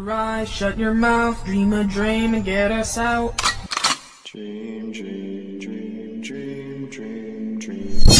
your eyes, shut your mouth, dream a dream and get us out. Dream, dream, dream, dream, dream, dream.